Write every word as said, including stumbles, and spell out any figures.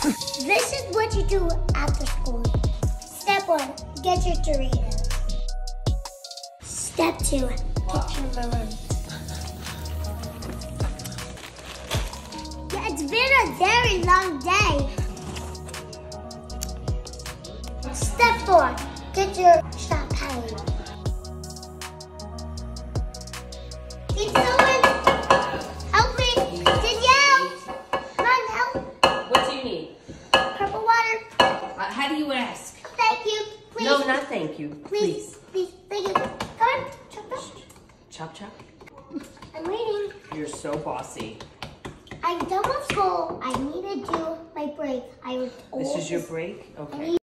This is what you do after school. Step one, get your Doritos. Step two, get your maroons. Yeah, it's been a very long day. Step four, get your shot patty. Need someone help me? Danielle! Come on, help. What do you need? Purple water. Uh, how do you ask? Thank you. Please. No, not thank you. Please. Please. Thank you. Come on. Chop, chop. Chop, chop. I'm waiting. You're so bossy. I'm done with school. I need to do my break. I was This is your always- break? I Okay. need